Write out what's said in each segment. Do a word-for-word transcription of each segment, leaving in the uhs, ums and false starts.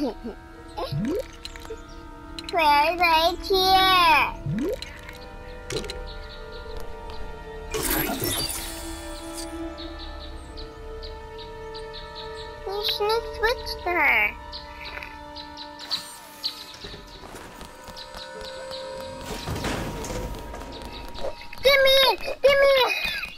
Claire's right here. You shouldn't have switched her. Give me it! Give me it!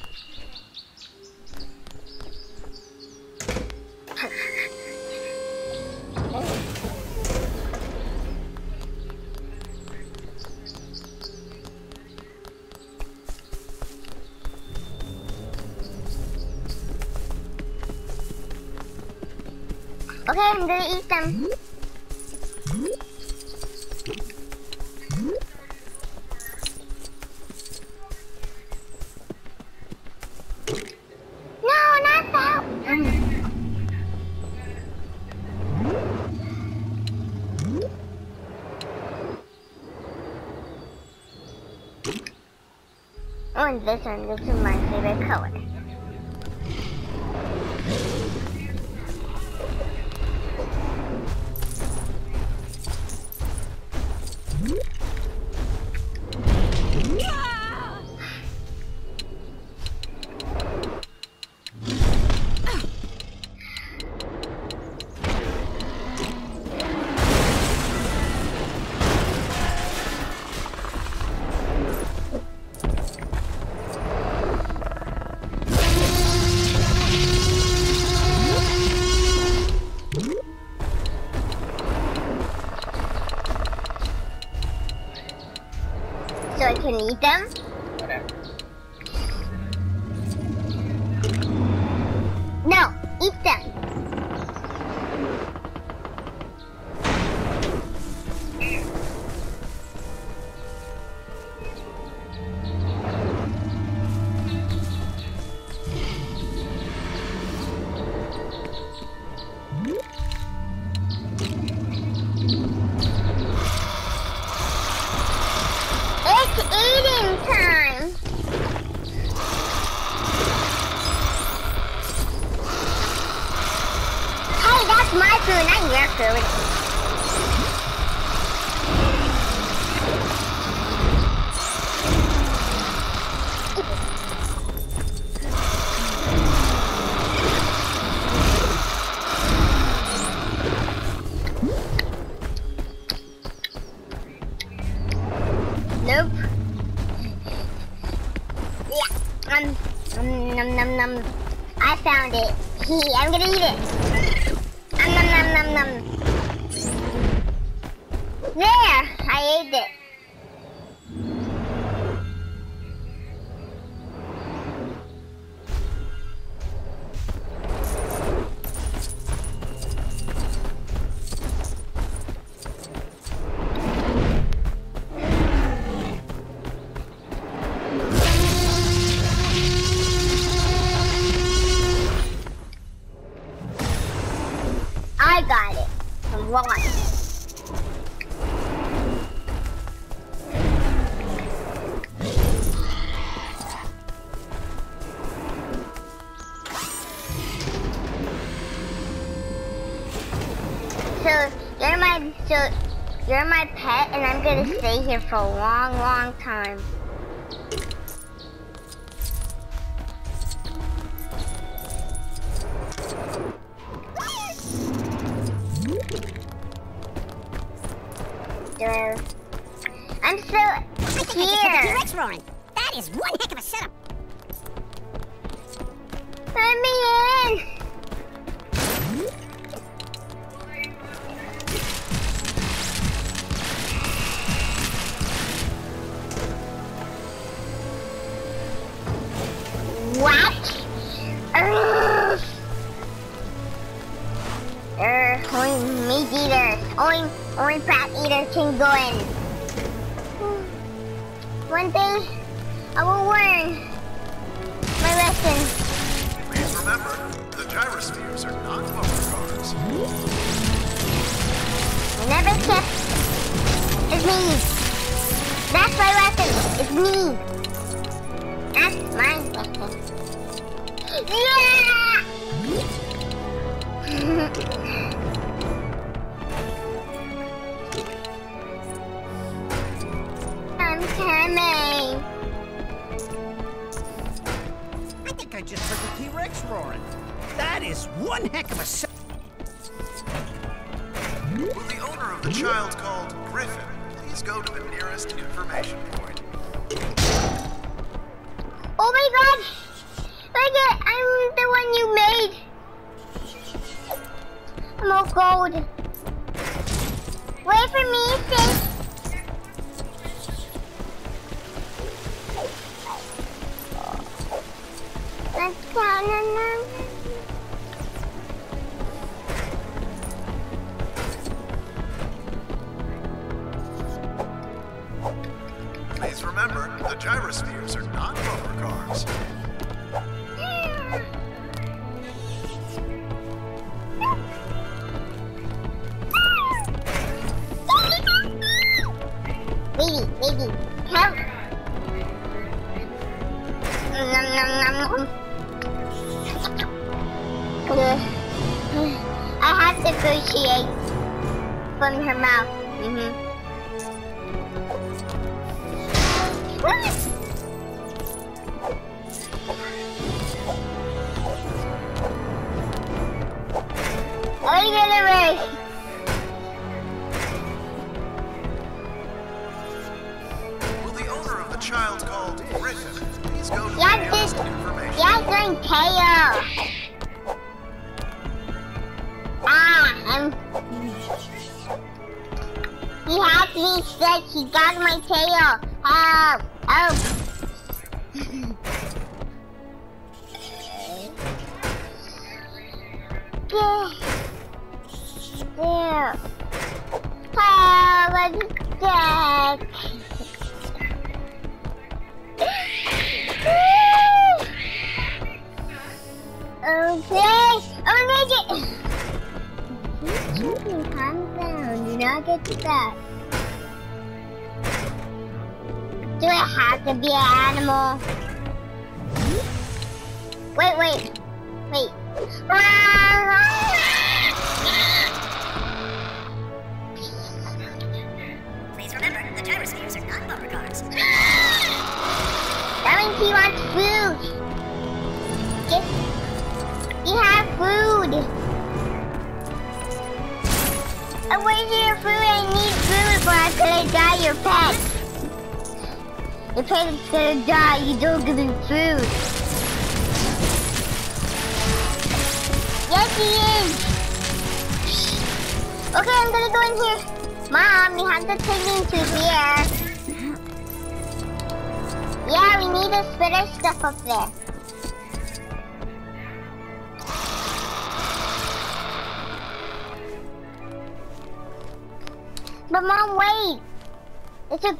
Okay, I'm gonna eat them. No, not that one. Oh, and this one. This is my favorite color. So I can eat them? Whatever. No, eat them. It's eating time. Hey, that's my food, not your food. Nope. Yeah. Um. Um. Num num num. I found it. Hee. I'm gonna eat it. Um. Num num num num. There. I ate it. I got it from Ron. So you're my so you're my pet, and I'm gonna stay here for a long, long time. Uh, I'm still I think here. I just heard a T-Rex roaring. That is one heck of a setup. Let me in. What? Ugh. Er, only meat eaters, only, only fat eaters can go in. One day, I will learn my lesson. Please remember, the gyrospheres are not motor cars. I never said it's me. That's my lesson. It's me. That's my lesson. Yeah! just heard the T-Rex roaring. That is one heck of a sound. Will the owner of the child called Griffin please go to the nearest information point? Oh my god! Look at, I'm the one you made! I'm all gold. Wait for me, sis. Let's count on them. Please remember, the gyrospheres are not bumper cars. Baby, baby, help! Nom nom nom nom. I have to appreciate from her mouth. Mm-hmm. I'm gonna race. Will the owner of the child called Griffin please go to the Yeah, nearest this. information Yeah, going tail. Ah, I'm. He has me sick. He got my tail. Help! Help! There. Help! I'm dead. Okay. I'm gonna make it. Calm down. Do not get that. Do I have to be an animal? Wait, wait, wait. Please remember, the gyrospheres are not bumper cars. That means he wants food. Just, you have food. Uh, where's your food? I need food or I'm gonna die your pet. Your pet's gonna die, you don't give him food. Yes, he is. Okay, I'm gonna go in here. Mom, you have to take me to here. Yeah, we need to spit our stuff up there. But Mom, wait. It's a...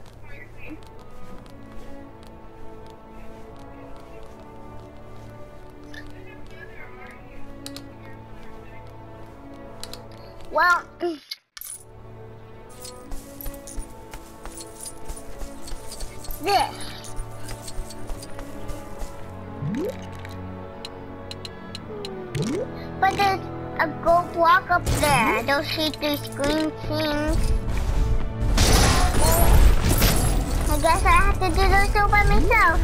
Well, this. But there's a gold block up there. Those see-through screen things. I guess I have to do those all by myself.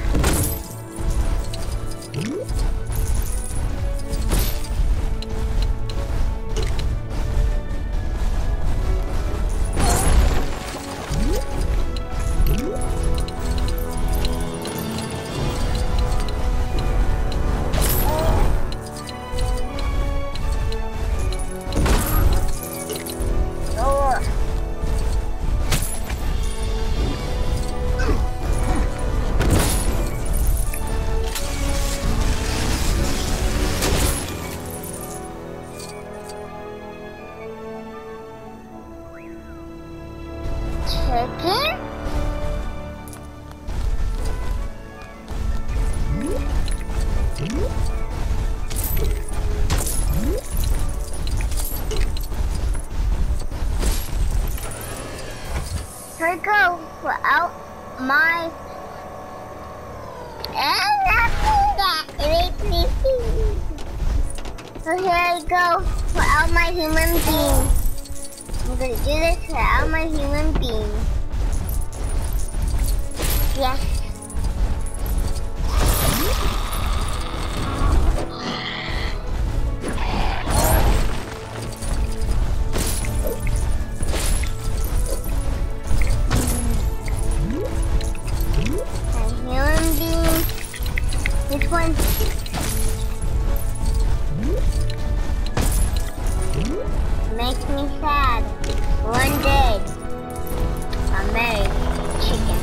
Here we go, without my... So here I go, without my human being. I'm gonna do this without my human being. Yes. me sad. One day, I'm married chicken.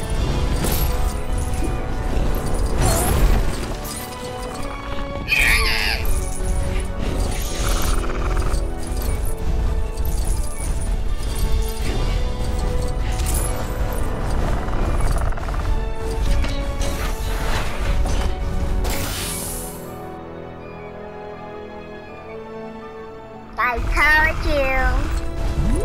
I told you.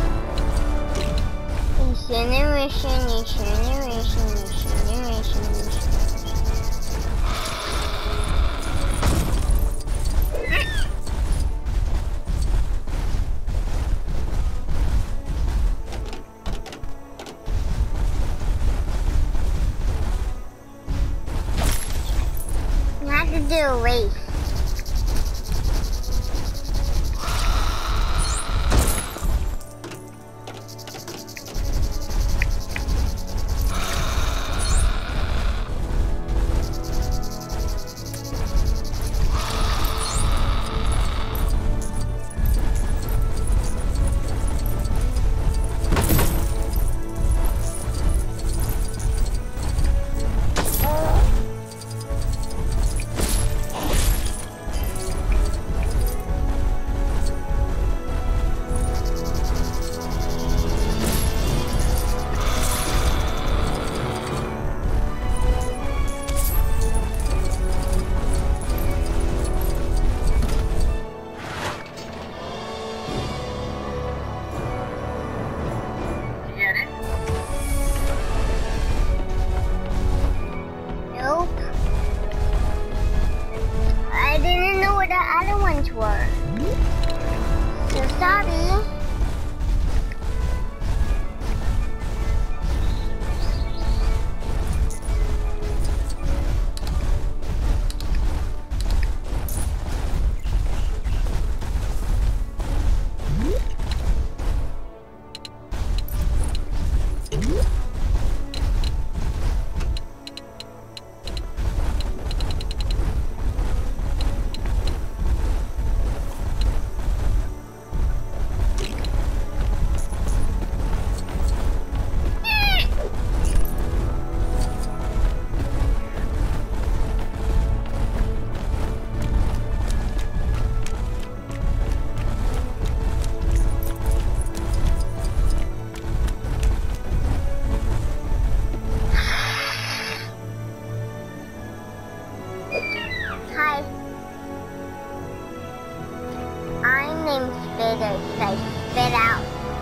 Incineration, incineration, incineration, You have to do a race. Were. So sorry. Hi. I'm named Spitter because I spit out.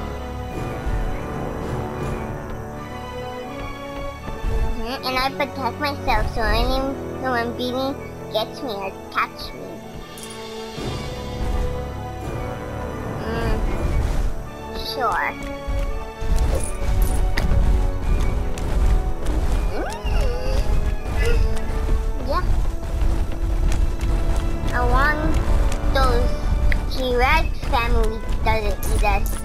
Mm-hmm. And I protect myself so anyone beating gets me or catch me. Mm. Sure. Yeah. I want those T-Rex family doesn't eat us.